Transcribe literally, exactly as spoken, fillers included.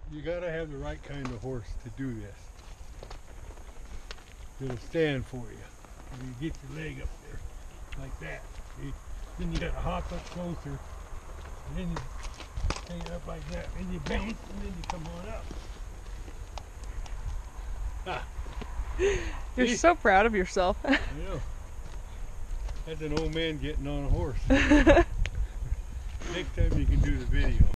You gotta have the right kind of horse to do this. It'll stand for you. And you get your leg up there, like that. See? Then you gotta hop up closer, and then you take it up like that, and you bounce, and then you come on up. Ah. You're See? so proud of yourself. I know. That's an old man getting on a horse. Next time you can do the video.